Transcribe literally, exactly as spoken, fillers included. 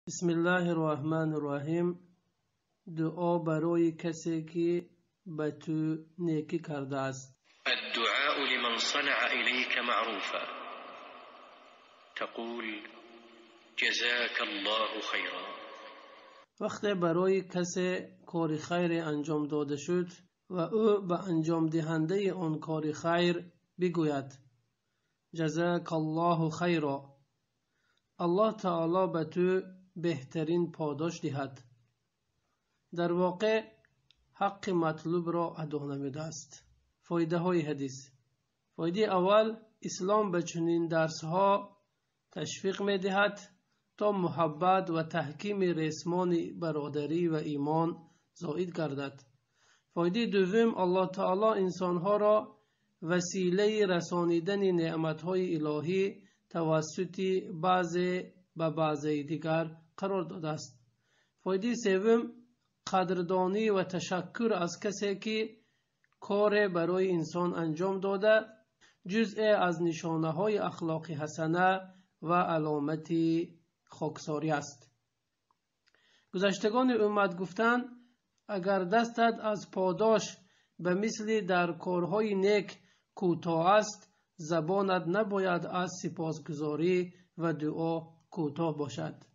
بسم الله الرحمن الرحیم. دعا برای کسی که به تو نیکی کرده است. الدعاء لمن صنع إليك معروفا تقول جزاك الله خيرا. وقتی برای کسی کار خیر انجام داده شد و او به انجام دهنده آن کار خیر بگوید جزاک الله خیرا، الله تعالی به تو بهترین پاداش دهد. در واقع حق مطلوب را ادا نموده است. فایده های حدیث: فایده اول، اسلام به چنین درس ها تشویق می دهد تا محبت و تحکیم رسمان برادری و ایمان زائد گردد. فایده دوم، الله تعالی انسان ها را وسیله رسانیدن نعمت های الهی توسط بعضی به بعضی دیگر قرار داده است. فایده سوم، قدردانی و تشکر از کسی که کار برای انسان انجام داده جزء از نشانه های اخلاق حسنه و علامت خاکساری است. گذشتگان امت گفتند اگر دستت از پاداش به مثل در کارهای نیک کوتاه است، زبانت نباید از سپاسگزاری و دعا کوتاه باشد.